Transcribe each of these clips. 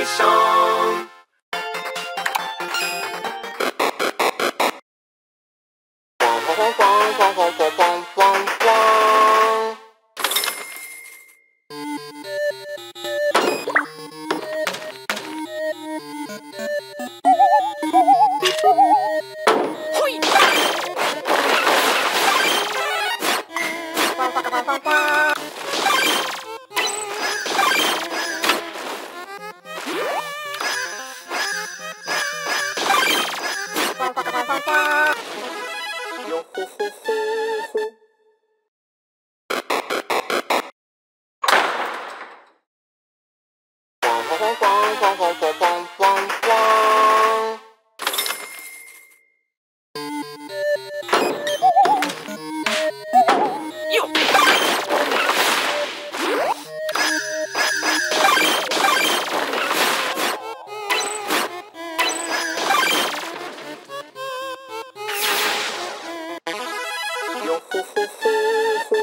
ション。ポンポンポンポンポンポンポンポンポンポン。ほい。ポンポコポンポンポン。ポンポコポンポンポン。よほほほほ。ポンポンポンポンポンポンポンポンポン。よっ。よほほほほ。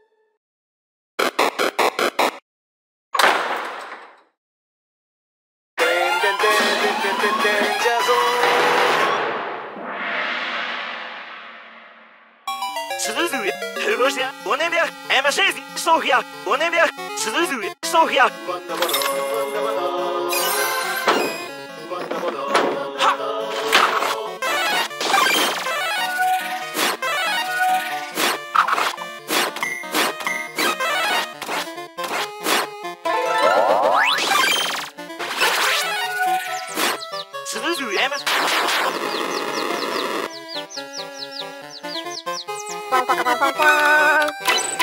でんでんでんでんでんでんでんじゃぞ。Suzue, Russia, Onemia, Emashezi, Sofia, Onemia, Suzue, Sofia. Suzue, Emashezi.